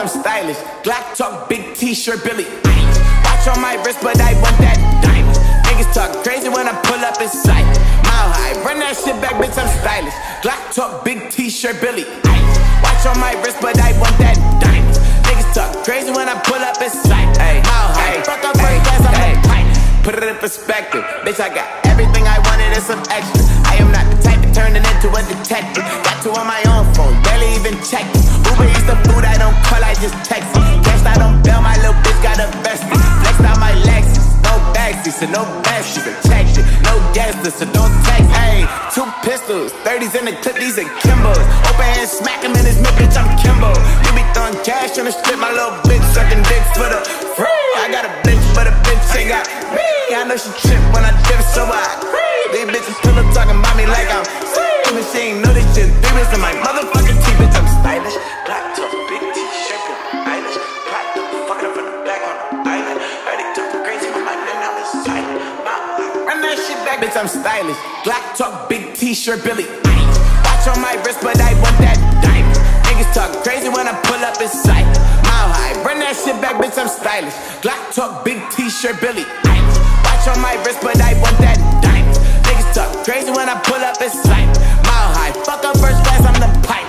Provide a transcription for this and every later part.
I'm stylish. Glock talk, big t-shirt, Billie. Watch on my wrist, but I want that diamond. Niggas talk crazy when I pull up in sight. Mile high, run that shit back, bitch, I'm stylish. Glock talk, big t-shirt, Billie. Watch on my wrist, but I want that diamond. Niggas talk crazy when I pull up in sight. Mile high, fuck up first class, I'm a pipe. Put it in perspective, bitch, I got everything I wanted and some extra. I am not the type to turn it into a detective. Got two on my own phone, barely even check it. Uber eats the food, I don't call, I just text it. Cashed out on bail, my little bitch got a vested. Flexed out my Lexus, no backseat, so no backseat. Protected, no gas, so don't text. Ayy, 2 pistols, 30s in the clip, these are Kimbos. Open hand, smack him in his mid, bitch, I'm Kimbo. You be throwing cash on the strip, my little bitch sucking dick for the free. I got a bitch, but a bitch ain't got me. I know she trip when I dip, so I these bitches still up talking about me like I'm free. But she ain't know this shit. 3 bits in my motherfucking teeth, bitch, I'm stylish. Black top, big t-shirt, Eilish. Black top, fucking up in the back on the island. Heard they talking crazy with my name on the side. Run that shit back, bitch, I'm stylish. Black top, big t-shirt, Billie. Watch on my wrist, but I want that diamond. Niggas talk crazy when I pull up in sight. Mile high, run that shit back, bitch, I'm stylish. Glock talk, big t-shirt, Billie. Watch on my wrist, but I want that diamond. Niggas talk crazy when I pull up in sight. Mile high, fuck up first class, I'm the pipe.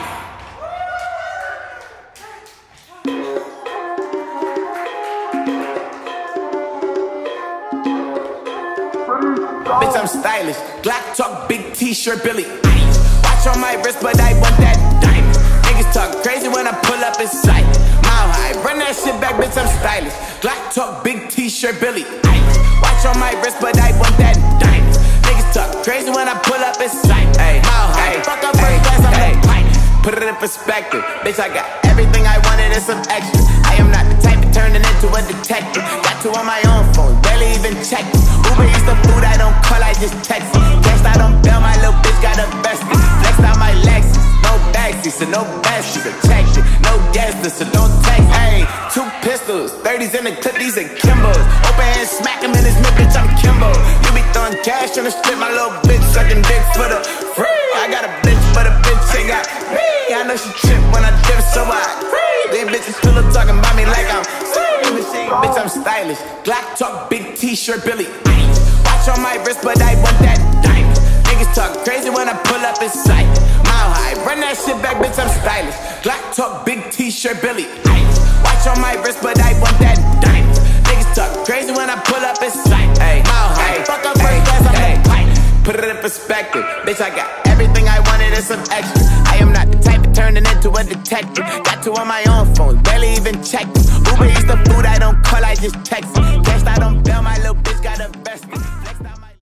Bitch, I'm stylish. Glock talk, big t-shirt, Billie. Watch on my wrist, but I want that diamond. Niggas talk crazy when I pull up in sight. Mile high, run that shit back, bitch, I'm stylish. Glock talk, big t-shirt, Billie. Watch on my wrist, but I want that diamond. Niggas talk crazy when I pull up in sight. Mile high, fuck up first class, I'm a pipe. Put it in perspective, bitch, I got everything I wanted and some extra. I am not the type to turn it into a detective. Got 2 on my own phone, barely even check it. Uber eats the food, I don't call, I just text it. Cashed out on bail, my little bitch got a vested. Flexed out my Lexus, no backseat, so no backseat. Protected, no gas, so don't text. Ayy, 2 pistols, 30s in the clip, these are Kimbos. Open hand, smack him in his mid, bitch, I'm Kimbo. You be throwing cash on the strip, my little bitch sucking dick for the free. I got a bitch, but a bitch ain't got me. I know she trip when I dip, so I these bitches still up talking about me like I'm free. Bitch, I'm stylish. Glock talk, big t-shirt, Billie. Watch on my wrist, but I want that diamond. Niggas talk crazy when I pull up in sight. Mile high, run that shit back, bitch, I'm stylish. Glock talk, big t-shirt, Billie. Watch on my wrist, but I want that diamond. Niggas talk crazy when I pull up in sight. Mile high, fuck up first class, I'm a pipe. Put it in perspective, bitch, I got everything I wanted and some extra. I am not the type to turn it into a detective. Got 2 on my own phone, barely even check it. Uber eats the food, I don't call, I just text it.